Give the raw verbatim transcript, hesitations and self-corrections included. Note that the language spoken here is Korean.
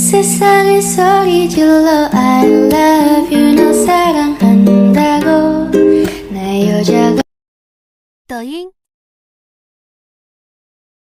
세상에 소리 질러 I love you 너 사랑한다고 내 여자가 抖音